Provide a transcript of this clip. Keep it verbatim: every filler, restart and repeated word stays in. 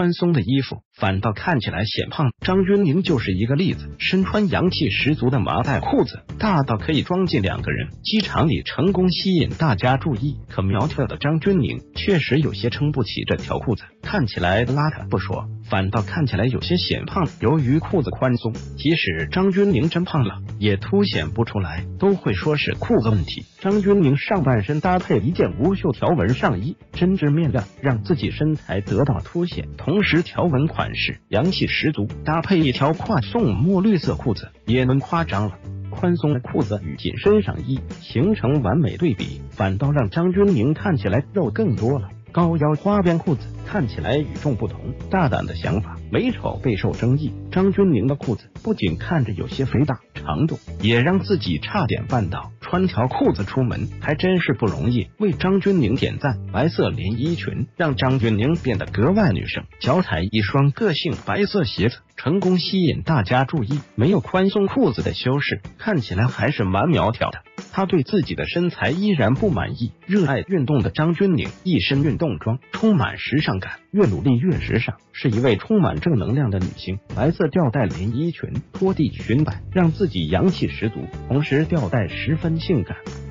宽松的衣服反倒看起来显胖。张钧甯就是一个例子，身穿洋气十足的麻袋裤子，大到可以装进两个人，机场里成功吸引大家注意。可苗条的张钧甯确实有些撑不起这条裤子，看起来邋遢不说，反倒看起来有些显胖。由于裤子宽松，即使张钧甯真胖了也凸显不出来，都会说是裤子问题。张钧甯上半身搭配一件无袖条纹上衣，针织面料让自己身材得到凸显，同时条纹款式洋气十足，搭配一条跨送墨绿色裤子也能夸张了。宽松的裤子与紧身上衣形成完美对比，反倒让张钧甯看起来肉更多了。高腰花边裤子看起来与众不同，大胆的想法美丑备受争议。张钧甯的裤子不仅看着有些肥大，长度也让自己差点绊倒。穿条裤子出门还真是不容易，为张钧甯点赞。白色连衣裙让张钧甯变得格外女生，脚踩一双个性白色鞋子，成功吸引大家注意。没有宽松裤子的修饰，看起来还是蛮苗条的。他对自己的身材依然不满意。热爱运动的张钧甯一身运动装，充满时尚感，越努力越时尚，是一位充满正能量的女星。白色吊带连衣裙拖地裙摆，让自己洋气十足，同时吊带十分性感。